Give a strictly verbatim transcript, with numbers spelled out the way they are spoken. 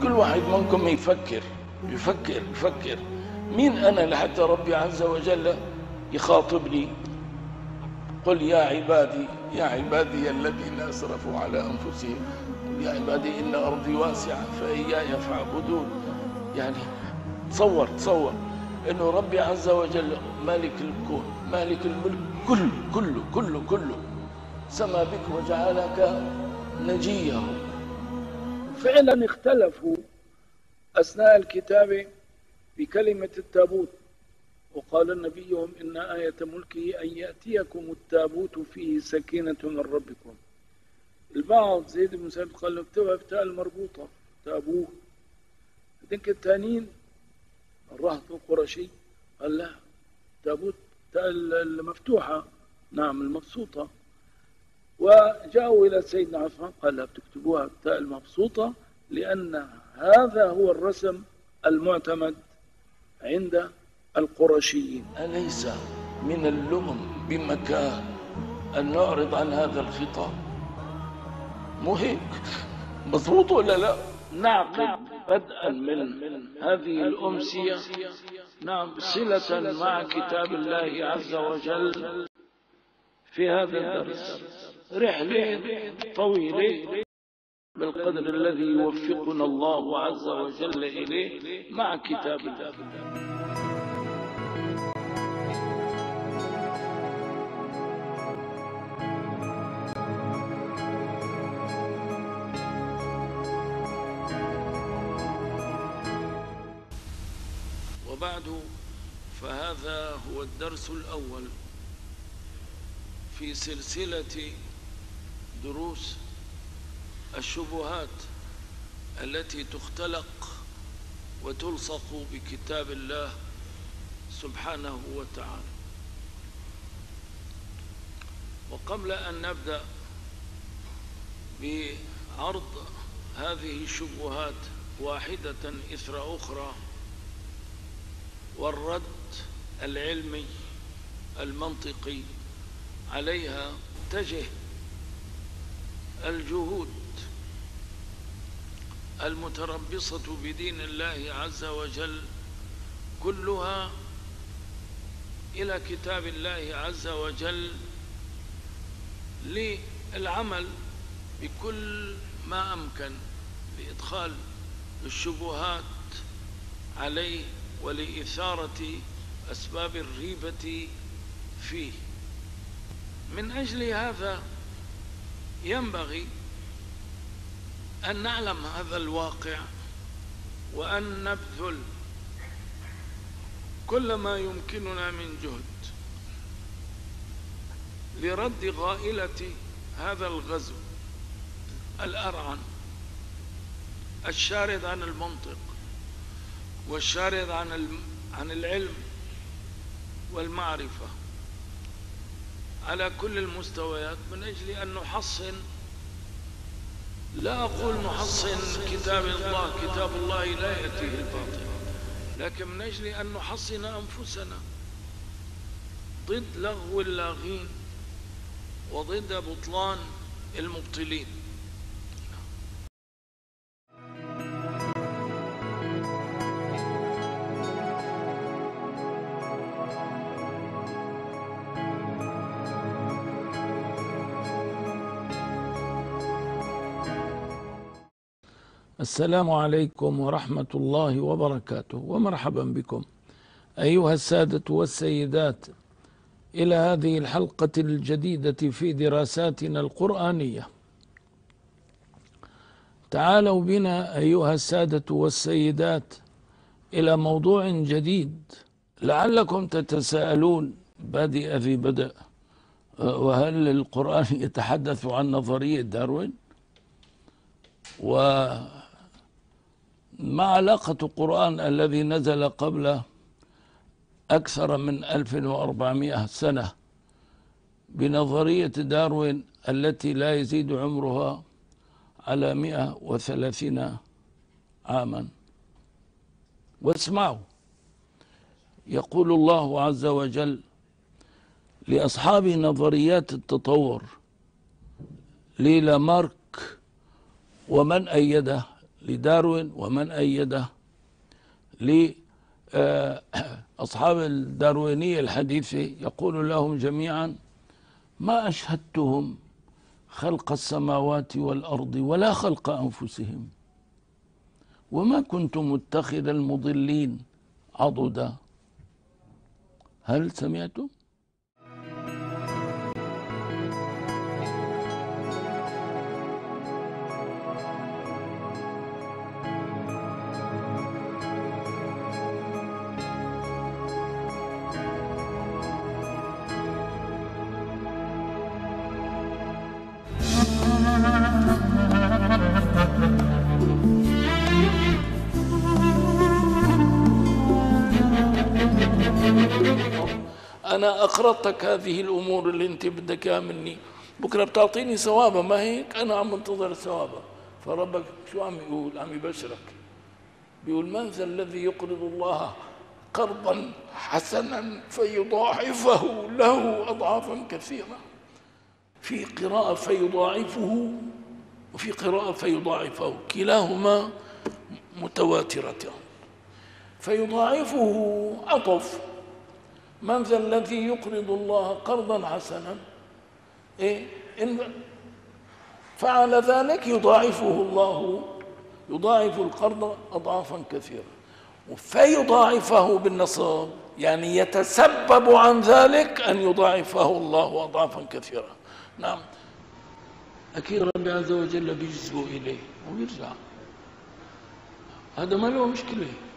كل واحد منكم يفكر يفكر يفكر مين أنا لحتى ربي عز وجل يخاطبني؟ قل يا عبادي يا عبادي الذين أسرفوا على أنفسهم قل يا عبادي إن أرضي واسعة فإياي فاعبدون. يعني تصور تصور إنه ربي عز وجل مالك الكون مالك الملك كله كله كله كله سمى بك وجعلك نجيه. فعلا اختلفوا أثناء الكتابة بكلمة التابوت، وقال نبيهم إن آية ملكه أن يأتيكم التابوت فيه سكينة من ربكم. البعض زيد بن ثابت قال اكتبها بتاء المربوطة تابوت. هذيك التانيين الرهط القرشي قال لا تابوت تاء المفتوحة نعم المبسوطة. وجاءوا إلى سيدنا عثمان قال لا بتكتبوها بتاء المبسوطة لأن هذا هو الرسم المعتمد عند القرشيين. أليس من اللؤم بمكان أن نعرض عن هذا الخطاب؟ مو هيك؟ مضبوط ولا لا؟ نعقد بدءا من هذه الأمسية نعم صلة مع كتاب الله عز وجل في هذا الدرس، رحلة طويلة بالقدر الذي يوفقنا الله عز وجل إليه مع كتاب الله. وبعد فهذا هو الدرس الأول في سلسلة دروس الشبهات التي تختلق وتلصق بكتاب الله سبحانه وتعالى. وقبل أن نبدأ بعرض هذه الشبهات واحدة إثر أخرى والرد العلمي المنطقي عليها، تجه الجهود المتربصة بدين الله عز وجل كلها إلى كتاب الله عز وجل للعمل بكل ما أمكن لإدخال الشبهات عليه ولإثارة أسباب الريبة فيه. من أجل هذا ينبغي أن نعلم هذا الواقع وأن نبذل كل ما يمكننا من جهد لرد غائلة هذا الغزو الأرعن الشارد عن المنطق والشارد عن عن العلم والمعرفة على كل المستويات، من أجل أن نحصن، لا أقول نحصن كتاب الله، كتاب الله لا يأتيه الباطل، لكن من أجل أن نحصن أنفسنا ضد لغو اللاغين وضد بطلان المبطلين. السلام عليكم ورحمة الله وبركاته، ومرحبا بكم أيها السادة والسيدات إلى هذه الحلقة الجديدة في دراساتنا القرآنية. تعالوا بنا أيها السادة والسيدات إلى موضوع جديد. لعلكم تتساءلون بادئ ذي بدء، وهل القرآن يتحدث عن نظرية داروين؟ وما علاقة القرآن الذي نزل قبل أكثر من ألف وأربعمائة سنة بنظرية داروين التي لا يزيد عمرها على مئة وثلاثين عاما؟ واسمعوا، يقول الله عز وجل لأصحاب نظريات التطور للامارك ومن أيده لداروين ومن أيده، لأصحاب الداروينية الحديثة يقول لهم جميعا: ما أشهدتهم خلق السماوات والأرض ولا خلق أنفسهم، وما كنت متخذ المضلين عضدا. هل سمعتم؟ أنا أقرضتك هذه الأمور اللي أنت بدك إياها مني، بكرة بتعطيني ثوابها، ما هيك؟ أنا عم منتظر ثوابها. فربك شو عم يقول؟ عم يبشرك، بيقول: من ذا الذي يقرض الله قرضا حسنا فيضاعفه له أضعافا كثيرة. في قراءة فيضاعفه وفي قراءة فيضاعفه، كلاهما متواترتان. فيضاعفه عطف من ذا الذي يقرض الله قرضا حسنا، إيه؟ إن فعل ذلك يضاعفه الله، يضاعف القرض أضعافا كثيرة. فيضاعفه بالنصاب يعني يتسبب عن ذلك أن يضاعفه الله أضعافا كثيرة. نعم، أكيد ربي عز وجل بيجزئ إليه ويرجع، هذا ما له مشكلة.